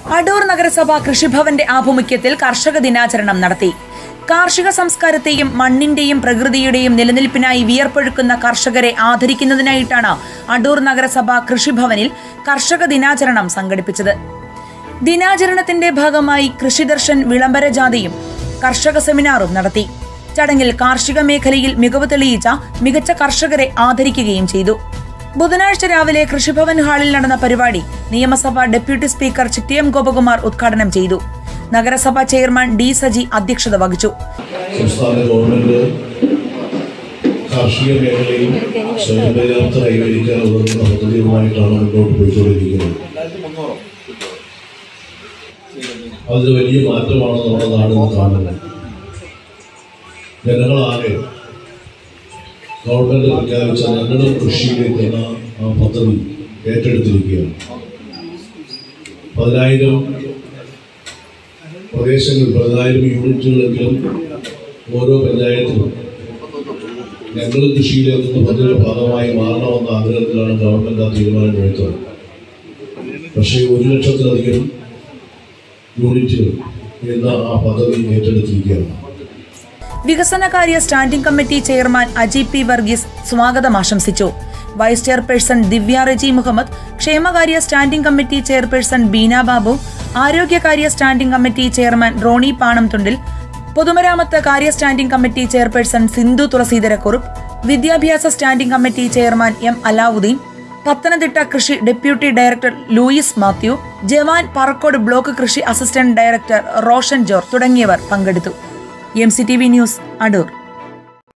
അടൂർ നഗരസഭ കൃഷിഭവന്റെ ആഭിമുഖ്യത്തിൽ കർഷക ദിനാചരണം നടത്തി. കാർഷിക സംസ്കാരത്തെയും മണ്ണിന്റെയും പ്രകൃതിയുടെയും നിലനിൽപ്പിനായി വിയർപ്പൊഴുക്കുന്ന കർഷകരെ ആദരിക്കുന്നതിനായിട്ടാണ് അടൂർ നഗരസഭ കൃഷിഭവനിൽ കർഷക ദിനാചരണം സംഘടിപ്പിച്ചത്. ദിനാചരണത്തിന്റെ ഭാഗമായി ദർശൻ വിളംബര ജാഥയും കർഷക സെമിനാറും നടത്തി. ചടങ്ങിൽ കാർഷിക മേഖലയിൽ മികവ് തെളിയിച്ച മികച്ച കർഷകരെ ആദരിക്കുകയും ചെയ്തു. ബുധനാഴ്ച രാവിലെ കൃഷിഭവൻ ഹാളിൽ നടന്ന പരിപാടി യമസഭ ഡെപ്യൂട്ടി സ്പീക്കർ ചിറ്റിയം ഗോപകുമാർ ഉദ്ഘാടനം ചെയ്തു. നഗരസഭാ ചെയർമാൻ ഡി സജി അധ്യക്ഷത വഹിച്ചു. സംസ്ഥാന ഗവൺമെന്റ് കാർഷിക മേഖലയിൽ സ്വയം പര്യാപ്തത കൈവരിക്കാൻ ഉതകുന്ന പദ്ധതിയുമായിട്ടാണ് മുന്നോട്ട് പോയിക്കൊണ്ടിരിക്കുന്നത്. അതൊരു വലിയ മാറ്റമാണ് നമ്മുടെ നാടിന് കാണുന്നത്. ജനങ്ങളാകെ ഗവൺമെന്റ് പ്രഖ്യാപിച്ച ഞങ്ങളുടെ കൃഷിയിലേക്ക് എന്ന ആ പദ്ധതി ഏറ്റെടുത്തിരിക്കുകയാണ്. 10,000 പ്രദേശങ്ങൾ 10,000 യൂണിറ്റുകളെങ്കിലും ഓരോ പഞ്ചായത്തിലും ഞങ്ങൾ കൃഷിയിലേക്ക് പദ്ധതിയുടെ ഭാഗമായി മാറണമെന്ന ആഗ്രഹത്തിലാണ് ഗവൺമെന്റ് ആ തീരുമാനം എടുത്തത്. പക്ഷേ 1,00,000-ലധികം യൂണിറ്റുകൾ എന്ന ആ പദ്ധതി ഏറ്റെടുത്തിരിക്കുകയാണ്. വികസനകാര്യ standing committee chairman Aji P Varghese സ്വാഗതം ആശംസിച്ചു. വൈസ് ചെയർപേഴ്സൺ ദിവ്യ റജി മുഹമ്മദ്, ക്ഷേമകാര്യ standing committee chairperson Beena Babu, ആരോഗ്യകാര്യ standing committee chairman Roni Panamthundil, പൊതുമരാമത്ത് കാര്യ standing committee chairperson Sindhu Thulaseedharakurup, വിദ്യാഭ്യാസ standing committee chairman M Alavudeen, Pathanamthitta കൃഷി ഡെപ്യൂട്ടി ഡയറക്ടർ ലൂയിസ് മാത്യു, ജവാൻ പറക്കോട് ബ്ലോക്ക് കൃഷി അസിസ്റ്റന്റ് ഡയറക്ടർ റോഷൻ ജോർജ് തുടങ്ങിയവർ പങ്കെടുത്തു. MCTV news, Adoor.